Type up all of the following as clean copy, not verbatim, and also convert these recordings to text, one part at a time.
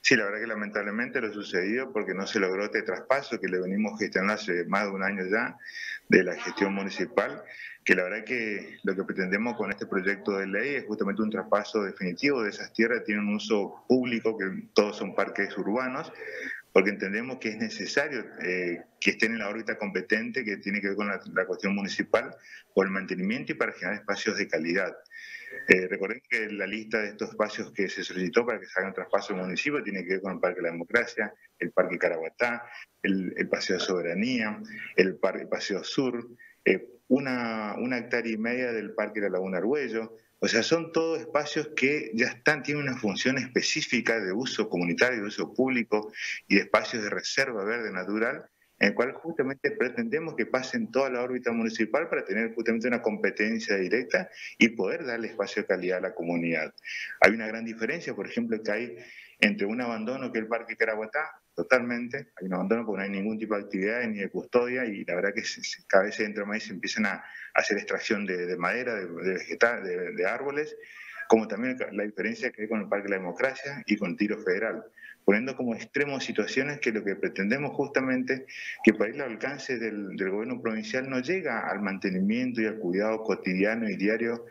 Sí, la verdad que lamentablemente lo sucedido porque no se logró este traspaso que le venimos gestionando hace más de un año ya de la gestión municipal, que la verdad que lo que pretendemos con este proyecto de ley es justamente un traspaso definitivo de esas tierras, tienen un uso público, que todos son parques urbanos, porque entendemos que es necesario que estén en la órbita competente que tiene que ver con la cuestión municipal por el mantenimiento y para generar espacios de calidad. Recordemos que la lista de estos espacios que se solicitó para que se hagan traspaso al municipio tiene que ver con el Parque de la Democracia, el Parque Caraguatá, el Paseo de Soberanía, el Paseo Sur, una hectárea y media del Parque de la Laguna Argüello. O sea, son todos espacios que ya tienen una función específica de uso comunitario, de uso público y de espacios de reserva verde natural, en el cual justamente pretendemos que pasen toda la órbita municipal para tener justamente una competencia directa y poder darle espacio de calidad a la comunidad. Hay una gran diferencia, por ejemplo, que hay entre un abandono que es el Parque Caraguatá, totalmente, hay un abandono porque no hay ningún tipo de actividad ni de custodia y la verdad que cada vez se entra más y se empiezan a hacer extracción de madera, de vegetal, de árboles, como también la diferencia que hay con el Parque de la Democracia y con Tiro Federal, poniendo como extremos situaciones que lo que pretendemos justamente que para ir al alcance del gobierno provincial no llega al mantenimiento y al cuidado cotidiano y diario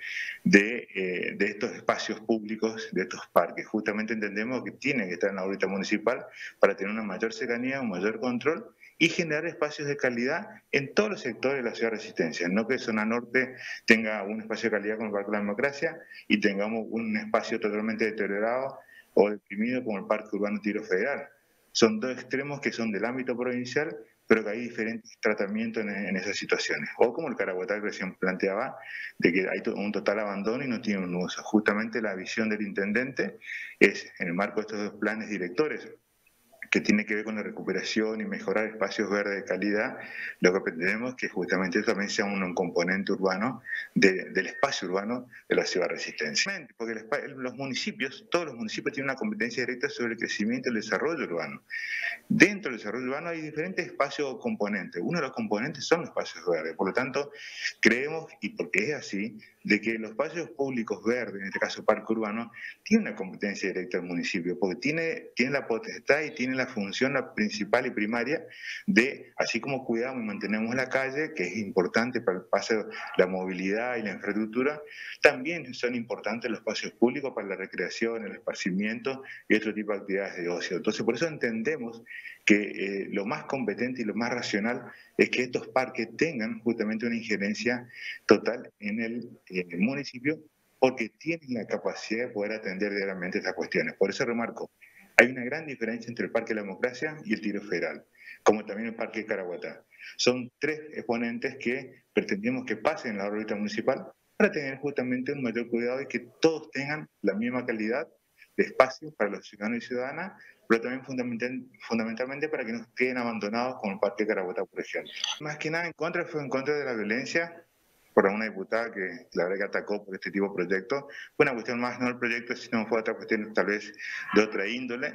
de estos espacios públicos, de estos parques. Justamente entendemos que tiene que estar en la órbita municipal para tener una mayor cercanía, un mayor control y generar espacios de calidad en todos los sectores de la ciudad de Resistencia. No que Zona Norte tenga un espacio de calidad con el Parque de la Democracia y tengamos un espacio totalmente deteriorado o deprimido como el Parque Urbano Tiro Federal. Son dos extremos que son del ámbito provincial, pero que hay diferentes tratamientos en esas situaciones. O como el Caraguatá que recién planteaba, de que hay un total abandono y no tiene un uso. Justamente la visión del intendente es, en el marco de estos dos planes directores, que tiene que ver con la recuperación y mejorar espacios verdes de calidad, lo que pretendemos es que justamente también sea un componente urbano del espacio urbano de la ciudad de Resistencia. Porque los municipios, todos los municipios tienen una competencia directa sobre el crecimiento y el desarrollo urbano. Dentro del desarrollo urbano hay diferentes espacios componentes. Uno de los componentes son los espacios verdes. Por lo tanto, creemos, y porque es así, de que los espacios públicos verdes, en este caso parque urbano, tiene una competencia directa del municipio, porque tiene la potestad y tiene la función la principal y primaria de, así como cuidamos y mantenemos la calle, que es importante para el paso, la movilidad y la infraestructura, también son importantes los espacios públicos para la recreación, el esparcimiento y otro tipo de actividades de ocio. Entonces, por eso entendemos que lo más competente y lo más racional es que estos parques tengan justamente una injerencia total en el municipio porque tienen la capacidad de poder atender diariamente estas cuestiones. Por eso remarco, hay una gran diferencia entre el Parque de la Democracia y el Tiro Federal, como también el Parque Caraguatá. Son tres exponentes que pretendemos que pasen en la órbita municipal para tener justamente un mayor cuidado y que todos tengan la misma calidad de espacio para los ciudadanos y ciudadanas, pero también fundamentalmente para que no queden abandonados como el Parque Caraguatá, por ejemplo. Más que nada fue en contra de la violencia por una diputada que la verdad que atacó por este tipo de proyectos. Fue una cuestión más, no el proyecto, sino fue otra cuestión tal vez de otra índole,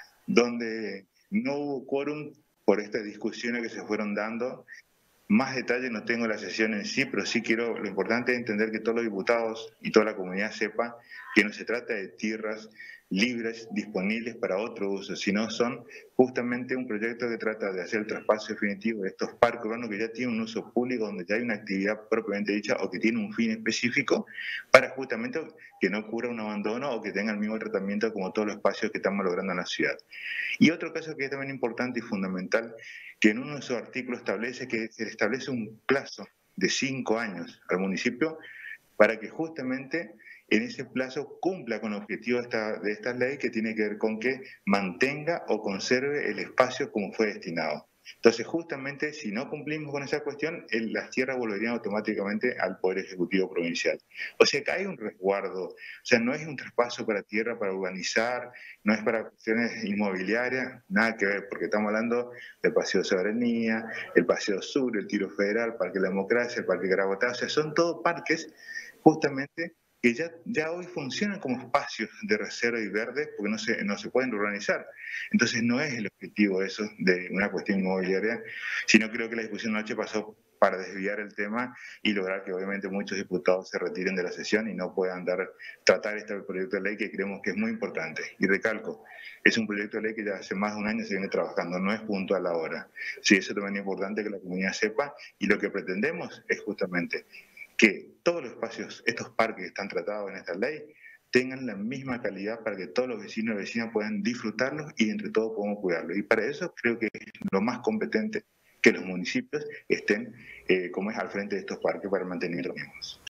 donde no hubo quórum por estas discusiones que se fueron dando. Más detalles no tengo de la sesión en sí, pero sí quiero, lo importante es entender que todos los diputados y toda la comunidad sepa que no se trata de tierras libres, disponibles para otro uso, sino son justamente un proyecto que trata de hacer el traspaso definitivo de estos parques urbanos que ya tienen un uso público, donde ya hay una actividad propiamente dicha o que tiene un fin específico, para justamente que no ocurra un abandono o que tenga el mismo tratamiento como todos los espacios que estamos logrando en la ciudad. Y otro caso que es también importante y fundamental, que en uno de sus artículos establece que se le establece un plazo de 5 años al municipio para que justamente en ese plazo cumpla con el objetivo de esta ley que tiene que ver con que mantenga o conserve el espacio como fue destinado. Entonces, justamente, si no cumplimos con esa cuestión, las tierras volverían automáticamente al Poder Ejecutivo Provincial. O sea que hay un resguardo, o sea, no es un traspaso para tierra para urbanizar, no es para cuestiones inmobiliarias, nada que ver, porque estamos hablando del Paseo Soberanía, el Paseo Sur, el Tiro Federal, Parque de la Democracia, el Parque Caraguatá, o sea, son todos parques justamente que ya hoy funcionan como espacios de reserva y verde porque no se pueden urbanizar. Entonces no es el objetivo eso de una cuestión inmobiliaria, sino creo que la discusión anoche pasó para desviar el tema y lograr que obviamente muchos diputados se retiren de la sesión y no puedan tratar este proyecto de ley que creemos que es muy importante. Y recalco, es un proyecto de ley que ya hace más de un año se viene trabajando, no es puntual ahora. Sí, eso también es importante que la comunidad sepa, y lo que pretendemos es justamente que todos los espacios, estos parques que están tratados en esta ley, tengan la misma calidad para que todos los vecinos y vecinas puedan disfrutarlos y entre todos podamos cuidarlos. Y para eso creo que es lo más competente que los municipios estén, como es, al frente de estos parques para mantenerlos mismos.